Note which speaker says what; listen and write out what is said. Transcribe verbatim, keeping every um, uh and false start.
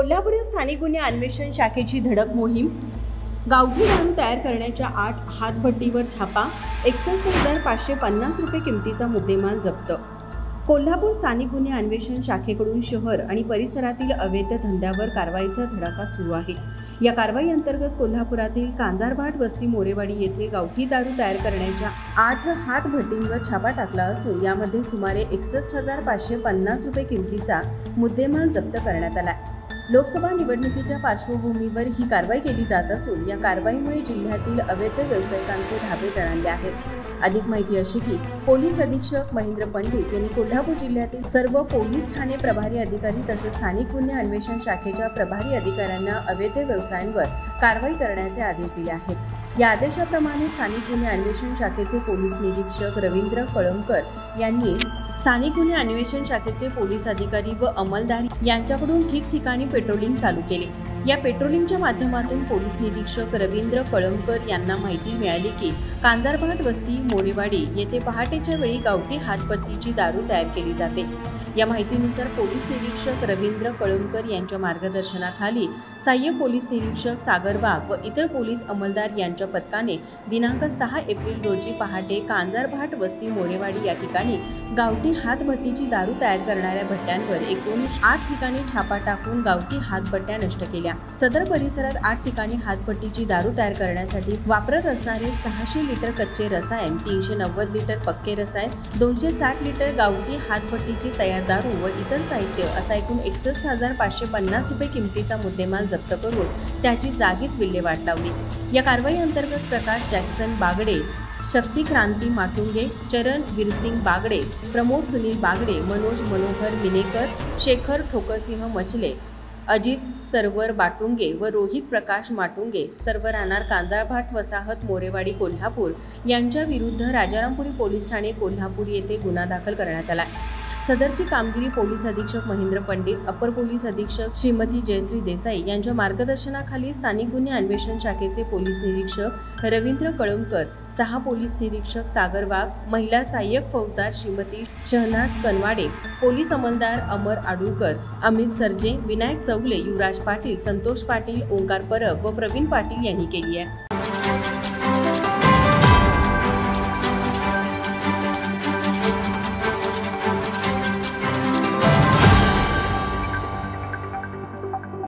Speaker 1: कोल्हापूर स्थानिक गुन्हे अन्वेषण शाखेची धडक मोहीम। गावठी दारू तयार करण्याच्या आठ हातभट्टीवर छापा। एकसष्ट हजार पाचशे पन्नास रुपये किमतीचा मुद्देमाल जप्त। कोल्हापूर स्थानिक गुन्हे अन्वेषण शाखेकडून शहर आणि परिसरातील अवैध धंद्यावर कारवाईचा धडाका सुरू आहे। या कारवाई अंतर्गत कोल्हापुरातील कांजारभाट वस्ती मोरेवाडी येथे गावठी दारू तयार करण्याच्या आठ हातभट्टींवर छापा टाकला असून यामध्ये सुमारे एकसष्ट हजार पाचशे पन्नास रुपये किमतीचा मुद्देमाल जप्त करण्यात आला। लोकसभा निवडणुकीच्या पार्श्वभूमीवर ही कारवाई केली जात असून या कारवाईमुळे जिल्ह्यातील अवैध व्यावसायिकांचे धाबे तणाले आहेत। अधिक माहिती अशी की पोलीस अधीक्षक महेंद्र पंडित यांनी कोल्हापूर जिल्ह्यातील सर्व पोलीस ठाणे प्रभारी अधिकारी तसेच स्थानिक गुन्हे अन्वेषण शाखेच्या प्रभारी अधिकाऱ्यांना अवैध व्यवसायांवर कारवाई करण्याचे आदेश दिले आहेत। या आदेशाप्रमाणे स्थानिक गुन्हे अन्वेषण शाखेचे पोलीस निरीक्षक रवींद्र कळमकर यांनी स्थानिक गुन्हे अन्वेषण शाखेचे पोलीस अधिकारी व अंमलदार यांच्याकडून ठिकठिकाणी पेट्रोलिंग चालू केले। या पेट्रोलिंगच्या माध्यमातून पोलीस निरीक्षक रवींद्र कळमकर यांना माहिती मिळाली की कांजारभाट वस्ती मोरेवाडी येथे पहाटेच्या वेळी गावठी हातभट्टीची दारू तयार केली जाते। या माहितीनुसार पोलीस निरीक्षक रवींद्र कळमकर यांच्या मार्गदर्शनाखाली सहाय्यक पोलीस निरीक्षक सागर वाघ व इतर पोलीस अंमलदार यांच्या पथकाने दिनांक सहा एप्रिल रोजी पहाटे कांजारभाट वस्ती मोरेवाडी या ठिकाणी गावठी हातभट्टीची दारू तयार करणाऱ्या भट्ट्यांवर एकूण आठ ठिकाणी छापा टाकून गावठी हातभट्ट्या नष्ट केल्या। सदर परिसरात आठ ठिकाणी हातभट्टीची दारू तयार करण्यासाठी वापरत असणारे सहाशे लिटर कच्चे रसायन, तीनशे नव्वद लिटर पक्के रसायन, दोनशे साठ लिटर गावठी हातभट्टीची तयार दारू व इतर साहित्य असा एकूण एकसष्ट हजार पाचशे पन्नास रुपये किमतीचा मुद्देमाल जप्त करून त्याची जागीच विल्हेवाट लावली। या कारवाई अंतर्गत प्रकाश जॅक्सन बागडे, शक्ती क्रांती माटुंगे, चरण वीरसिंग बागडे, प्रमोद सुनील बागडे, मनोज मनोहर मिनेकर, शेखर ठोकरसिंह मचले, अजित सरवर बाटुंगे व रोहित प्रकाश माटुंगे सर्व राहणार कांजारभाट वसाहत मोरेवाडी कोल्हापूर यांच्या विरुद्ध राजारामपुरी पोलीस ठाणे कोल्हापूर येथे गुन्हा दाखल करण्यात आला। सदरची कामगिरी पोलीस अधीक्षक महेंद्र पंडित, अपर पोलीस अधीक्षक श्रीमती जयश्री देसाई यांच्या मार्गदर्शनाखाली स्थानिक गुन्हे अन्वेषण शाखेचे पोलीस निरीक्षक रवींद्र कळमकर, सहा पोलीस निरीक्षक सागर वाघ, महिला सहाय्यक फौजदार श्रीमती शहनाज कनवाडे, पोलीस अंमलदार अमर आडुळकर, अमित सरजे, विनायक चौगले, युवराज पाटील, संतोष पाटील, ओंकार परब व प्रवीण पाटील यांनी केली आहे।